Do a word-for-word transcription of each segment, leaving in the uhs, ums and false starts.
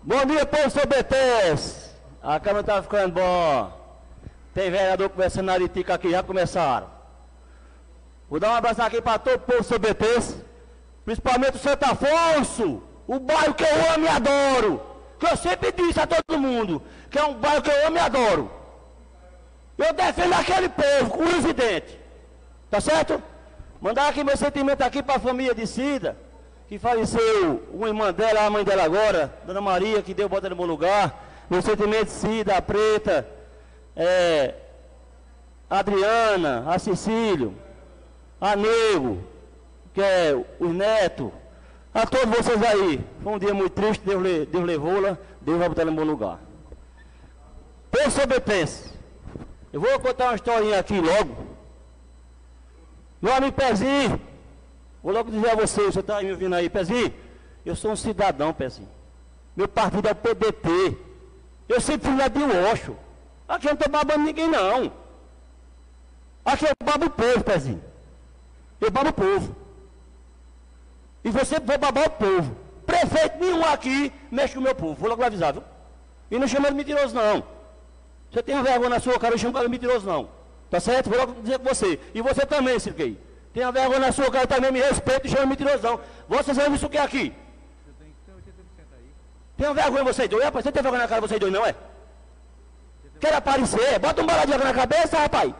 Bom dia, povo Sobretes. A câmera tá ficando boa. Tem vereador conversando na Aritica aqui, já começaram. Vou dar um abraço aqui para todo o povo Sobretes, principalmente o Santo Afonso, o bairro que eu amo e adoro. Que eu sempre disse a todo mundo, que é um bairro que eu amo e adoro. Eu defendo aquele povo, o residente. Tá certo? Mandar aqui meu sentimento aqui para a família de Cida, que faleceu uma irmã dela, a mãe dela agora, Dona Maria, que deu bota no bom lugar. Meu sentimento, Cida, a Preta, é, a Adriana, a Cecílio, a Nego, que é os netos, a todos vocês aí. Foi um dia muito triste, Deus, Deus levou-la, Deus vai botar ela em bom lugar. Povo Sobretense, eu vou contar uma historinha aqui logo. Meu amigo Pezinho, vou logo dizer a você, você está me ouvindo aí, Pezinho, eu sou um cidadão, Pezinho. Meu partido é o P D T. Eu sempre fui lá de Oxo. Aqui eu não estou babando ninguém, não. Aqui eu babo o povo, Pezinho. Eu babo o povo. E você vai babar o povo. Prefeito nenhum aqui mexe com o meu povo. Vou logo avisar, viu? E não chama de mentiroso, não. Você tem vergonha na sua cara, eu chamo de mentiroso, não. Tá certo? Vou logo dizer com você. E você também, Cirquei. Tenha vergonha na sua cara também, me respeita e chama de mentiroso, não. Vocês vão ver isso que é aqui. Você tem que ter oitenta por cento aí. Tenha vergonha vocês dois. Rapaz, você tem vergonha na cara vocês dois, não é? Quer aparecer? Bota um balão de água na cabeça, rapaz.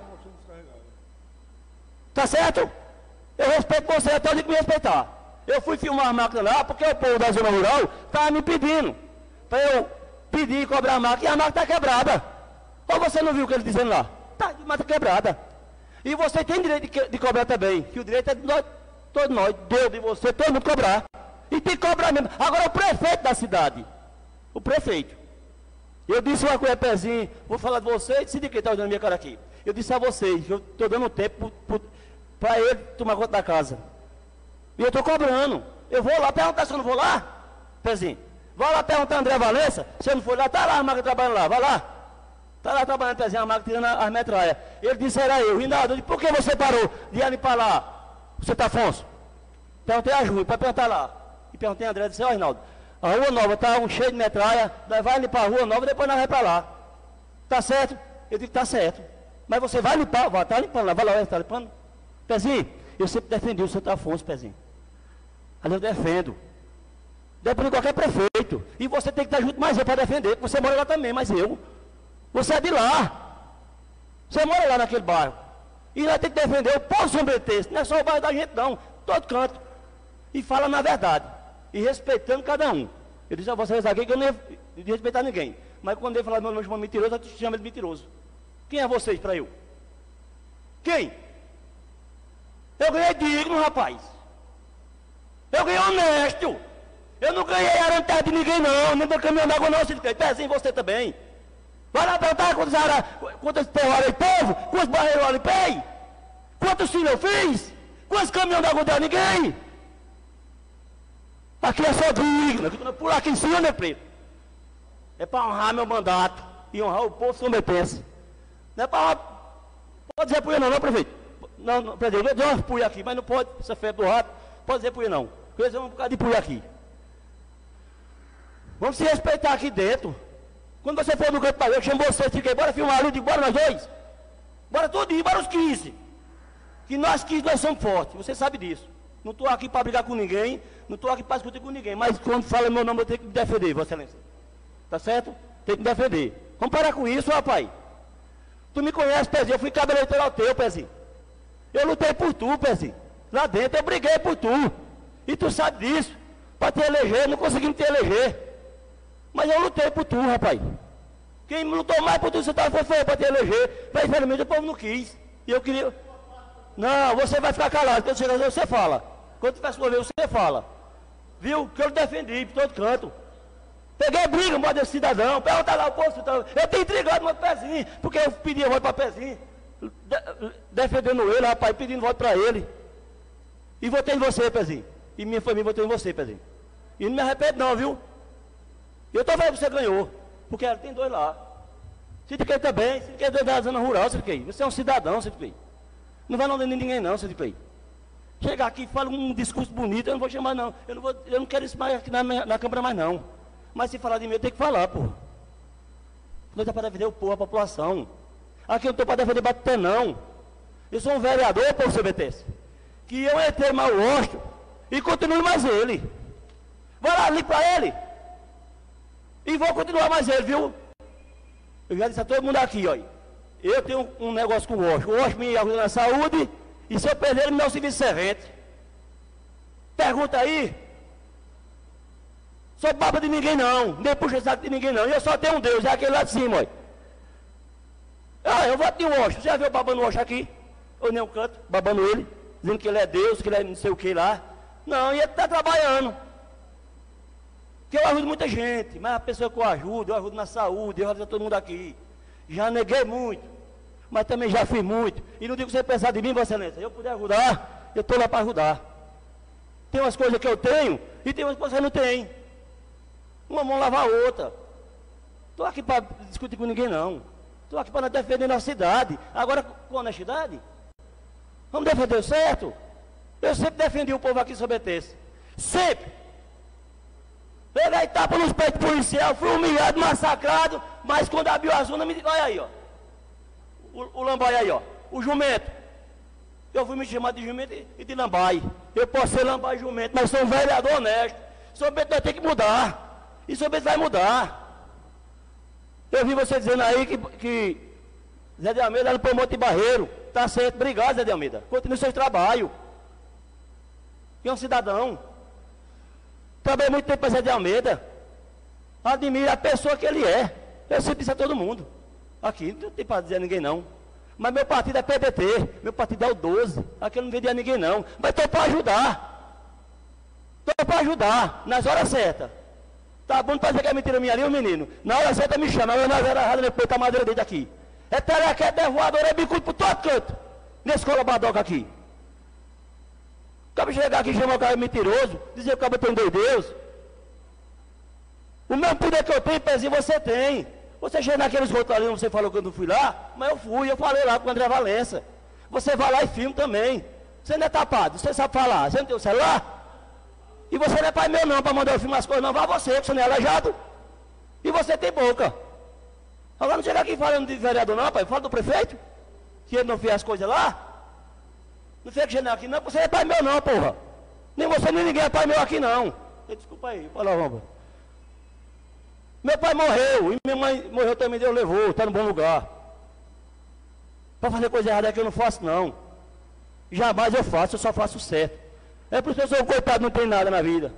Tá certo? Eu respeito você, até eu que me respeitar. Eu fui filmar a máquina lá, porque o povo da zona rural estava me pedindo para eu pedir e cobrar a máquina, e a máquina está quebrada. Ou você não viu o que ele dizendo lá? Está de mata quebrada. E você tem direito de, que, de cobrar também, que o direito é de nós, todos nós, Deus de você, todo mundo cobrar. E tem que cobrar mesmo. Agora o prefeito da cidade, o prefeito, eu disse uma coisa, Pezinho, vou falar de vocês, se de quem está olhando minha cara aqui. Eu disse a vocês, eu estou dando tempo para ele tomar conta da casa. E eu estou cobrando. Eu vou lá perguntar se eu não vou lá, Pezinho. Vai lá perguntar a André Valença, se eu não for lá, está lá a máquina trabalhando lá, vai lá. Está lá trabalhando, Pezinho, a máquina tirando as metralhas. Ele disse, era eu. Rinaldo, eu disse, por que você parou de ir para lá, Santo Afonso? Perguntei a Júlia, para perguntar lá. E perguntei a André, disse, ó, oh, Rinaldo, a Rua Nova está um cheio de metralha, nós vai limpar a Rua Nova, depois nós vamos para lá. Tá certo? Eu disse, tá certo. Mas você vai limpar, vai, tá limpando lá, vai lá, está limpando. Pezinho, eu sempre defendi o Santo Afonso, Pezinho. Ali eu defendo. Depende de qualquer prefeito. E você tem que estar junto mais eu para defender, porque você mora lá também, mas eu. Você é de lá. Você mora lá naquele bairro. E nós temos que defender o povo sombretense. Não é só o bairro da gente, não. Todo canto. E fala na verdade. E respeitando cada um. Eu disse a vocês aqui que eu não ia respeitar ninguém. Mas quando ele falar meu nome de mentiroso, eu te chamo de mentiroso. Quem é vocês para eu? Quem? Eu ganhei digno, rapaz. Eu ganhei honesto. Eu não ganhei arantado de ninguém, não. Nem do caminhão d'água, não. Pezinho, você também. Vai lá perguntar quantos, ara, quantos terroras eu povo, quantos barreiros eu limpei, quantos filhos eu fiz, quantos caminhões d'água deu a ninguém. Aqui é só digno, por aqui em cima, né, preto? É para honrar meu mandato e honrar o povo sombretense. Não é para. Pode dizer puia não, não, prefeito? Não, não, presidente, eu dou umas puia aqui, mas não pode, essa febre do rato, pode dizer puia não. Porque eles um bocado de puia aqui. Vamos se respeitar aqui dentro. Quando você for no canto para eu chamo você, fiquei, bora filmar ali, digo, bora nós dois. Bora tudo, bora os quinze. Que nós quinze nós somos fortes, você sabe disso. Não estou aqui para brigar com ninguém, não estou aqui para discutir com ninguém, mas quando fala meu nome eu tenho que me defender, Vossa Excelência. Tá certo? Tem que me defender. Vamos parar com isso, rapaz. Tu me conhece, Pezinho, eu fui cabo eleitoral teu, Pezinho. Eu lutei por tu, Pezinho. Lá dentro eu briguei por tu. E tu sabe disso. Para te eleger, não conseguimos te eleger. Mas eu lutei por tu, rapaz. Quem lutou mais por tu, você estava foi para te eleger. Mas infelizmente o povo não quis. E eu queria. Não, você vai ficar calado. Quando chegar você fala. Quando tiver sua vez, você fala. Viu? Que eu defendi por todo canto. Peguei briga, um de cidadão. Pergunta lá o povo. Eu tenho intrigado no Pezinho. Porque eu pedi voto para Pezinho. De, defendendo ele, rapaz, pedindo voto para ele. E votei em você, Pezinho. E minha família votou em você, Pezinho. E não me arrependo, não, viu? Eu estou vendo que você ganhou, porque ela tem dois lá. Cidiclei também, Cidiclei da zona rural, Cidiclei. Você é um cidadão, Cidiclei. Não vai não de ninguém não, Cidiclei. Chegar aqui e fala um discurso bonito, eu não vou chamar não. Eu não, vou, eu não quero isso mais aqui na, na Câmara mais não. Mas se falar de mim, eu tenho que falar, porra. Nós é para defender o povo, a população. Aqui eu não estou para defender Batité, não. Eu sou um vereador, povo C B T, que eu entrei mal gosto e continuo mais ele. Vai lá, ligue para ele. E vou continuar mais ele, viu? Eu já disse a todo mundo aqui, ó. Eu tenho um negócio com o Washington. O Washington me ajuda na saúde. E se eu perder, ele me dá um serviço servente. Pergunta aí. Sou baba de ninguém, não. Nem puxa saco de ninguém, não. E eu só tenho um Deus, é aquele lá de cima, ó. Ah, eu voto em Washington. Você já viu o babando o Washington aqui? Ou nem um canto, babando ele, dizendo que ele é Deus, que ele é não sei o que lá. Não, e ele está trabalhando. Que eu ajudo muita gente, mas a pessoa que eu ajudo, eu ajudo na saúde, eu ajudo todo mundo aqui. Já neguei muito, mas também já fiz muito. E não digo que você pensar de mim, Vossa Excelência. Eu puder ajudar, eu estou lá para ajudar. Tem umas coisas que eu tenho e tem umas coisas que você não tem. Uma mão lava a outra. Estou aqui para discutir com ninguém, não. Estou aqui para defender nossa cidade. Agora, com honestidade, vamos defender o certo. Eu sempre defendi o povo aqui sobre a terça. Sempre. Peguei tapa nos peitos policial, fui humilhado, massacrado, mas quando abriu a zona, me disse, olha aí, ó. O, o lambai aí, ó. O jumento. Eu fui me chamar de jumento e de lambai. Eu posso ser lambai e jumento, mas sou um vereador honesto. Sobre isso nós temos que mudar. E sobre isso vai mudar. Eu vi você dizendo aí que, que Zé de Almeida era o promotor de Barreiro. Tá certo, obrigado, Zé de Almeida. Continue seus trabalhos. E é um cidadão. Trabalhei muito tempo para Zé de Almeida. Admiro a pessoa que ele é. Eu sempre disse a todo mundo. Aqui não tem para dizer a ninguém não. Mas meu partido é P D T. Meu partido é o doze. Aqui eu não vendi a ninguém não. Mas estou para ajudar. Estou para ajudar. Nas horas certas. Tá bom para dizer que é mentira minha ali, o menino. Na hora certa me chama. Eu na hora errada, depois tá a madeira dele aqui. É telequete, é voador, é bicudo por todo canto. Nesse colabadoca aqui. Acaba de chegar aqui e chamar o cara mentiroso, dizer que o cara tem dois Deus. O mesmo poder que eu tenho, pezinho, você tem. Você chega naqueles outros ali, você falou que eu não fui lá, mas eu fui, eu falei lá com o André Valença. Você vai lá e filma também. Você não é tapado, você sabe falar, você não tem o celular? E você não é pai meu não, para mandar eu filmar as coisas não, vá você, que você não é aleijado. E você tem boca. Agora não chega aqui falando de vereador não, pai, fala do prefeito, que ele não fez as coisas lá. Não fica dizendo aqui, não, você é pai meu não, porra. Nem você, nem ninguém é pai meu aqui não. Desculpa aí, fala, vamos. Meu pai morreu, e minha mãe morreu também, Deus levou, está no bom lugar. Para fazer coisa errada aqui eu não faço não. Jamais eu faço, eu só faço o certo. É por isso que eu sou um coitado, não tem nada na vida.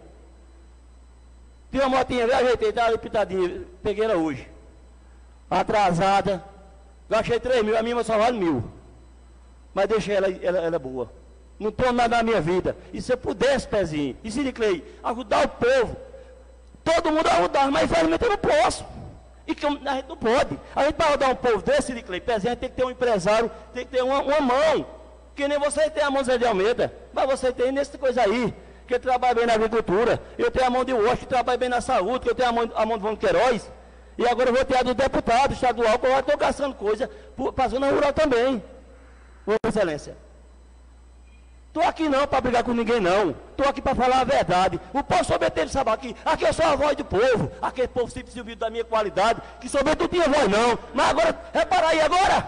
Tinha uma motinha, eu ajeitei, estava pitadinha, peguei ela hoje. Atrasada, gastei três mil, a minha só vale mil. Mas deixei ela, ela, ela boa. Não estou nada na minha vida. E se eu pudesse, pezinho, e se Clay, ajudar o povo, todo mundo ajudar, mas infelizmente eu não posso. E que a gente não pode. A gente para ajudar um povo desse, Clay, pezinho, tem que ter um empresário, tem que ter uma, uma mão. Que nem você tem a mão Zé de Almeida, mas você tem nessa coisa aí, que trabalha bem na agricultura. Eu tenho a mão de Washington, que trabalha bem na saúde, que eu tenho a mão, a mão de Vão Queiroz. E agora eu vou ter a do deputado estadual, que eu estou caçando coisa para a zona rural também. Vossa Excelência, estou aqui não para brigar com ninguém não, estou aqui para falar a verdade. O povo somente sabe aqui, aqui eu sou a voz do povo, aquele povo sempre se ouviu da minha qualidade, que somente não tinha voz não, mas agora, repara aí agora,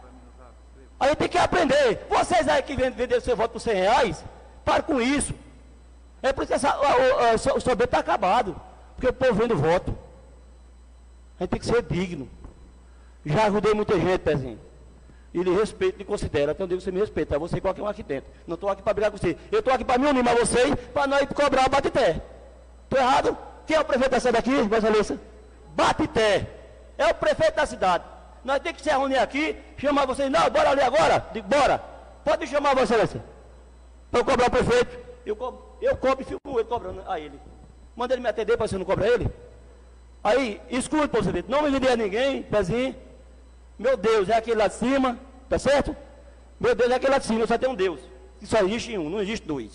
a gente tem que aprender. Vocês aí que venderam seu voto por cem reais, para com isso. É por isso que essa, o, o, o somente está acabado, porque o povo vende o voto. A gente tem que ser digno. Já ajudei muita gente, pezinho. E lhe respeito, lhe considero, até onde você me respeita, você e qualquer um aqui dentro. Não estou aqui para brigar com você. Eu estou aqui para me unir a vocês, para nós cobrar o Batité. Estou errado? Quem é o prefeito da cidade aqui, Vossa Excelência? Batité. É o prefeito da cidade. Nós temos que se reunir aqui, chamar vocês, não, bora ali agora? Digo, bora. Pode chamar, Vossa Excelência. Para eu cobrar o prefeito. Eu cobro, eu cobro e fico ele cobrando a ele. Manda ele me atender para você não cobrar ele. Aí, escute, prefeito, não me vender a ninguém, pezinho. Meu Deus é aquele lá de cima, tá certo? Meu Deus é aquele lá de cima, só tem um Deus. Que só existe um, não existe dois.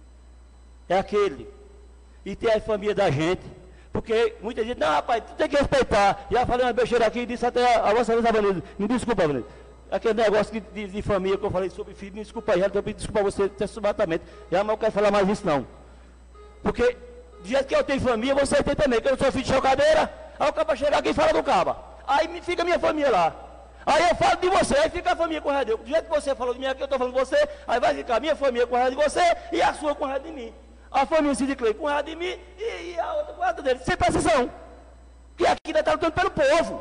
É aquele. E tem a família da gente. Porque muita gente, não, rapaz, tu tem que respeitar. Já falei uma besteira aqui e disse até a vossa vez, Avanildo. Me desculpa, Avanildo. Aquele negócio de, de, de família que eu falei sobre filho, me desculpa aí, já estou pedindo desculpa a você, exatamente. Já não quero falar mais isso, não. Porque Do jeito que eu tenho família, você tem também, que eu sou filho de chocadeira. Aí o caba chega aqui e fala do caba. Aí me fica a minha família lá. Aí eu falo de você, aí fica a família com raiva de eu. Do jeito que você falou de mim aqui, eu estou falando de você, aí vai ficar a minha família com raiva de você e a sua com raiva de mim. A família Cid Clay com raiva de mim e, e a outra com raiva dele. Sem precisão. Que aqui nós estamos lutando pelo povo.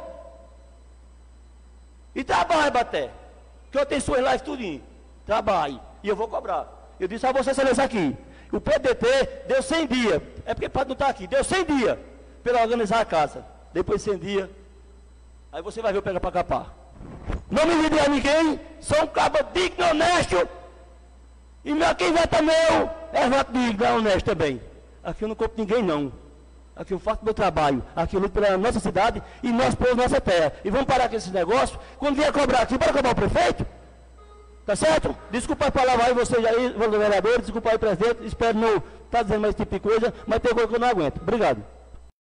E trabalhe, Baté. Que eu tenho suas lives tudinho. Trabalhe. E eu vou cobrar. Eu disse a você, Celeste, aqui. O P D T deu cem dias. É porque pode não estar aqui. Deu cem dias para organizar a casa. Depois de cem dias. Aí você vai ver o pega para capar. Não me vide a ninguém. Sou um cabo digno, honesto. E meu, quem vota meu é voto digno, é honesto também. Aqui eu não compro ninguém, não. Aqui eu faço meu trabalho. Aqui eu luto pela nossa cidade e nosso povo, nossa terra. E vamos parar com esse negócio. Quando vier cobrar aqui, bora cobrar o prefeito? Tá certo? Desculpa as palavras aí, vocês aí, vereadores, desculpa aí, presidente. Espero não estar tá dizendo mais esse tipo de coisa, mas tem coisa que eu não aguento. Obrigado.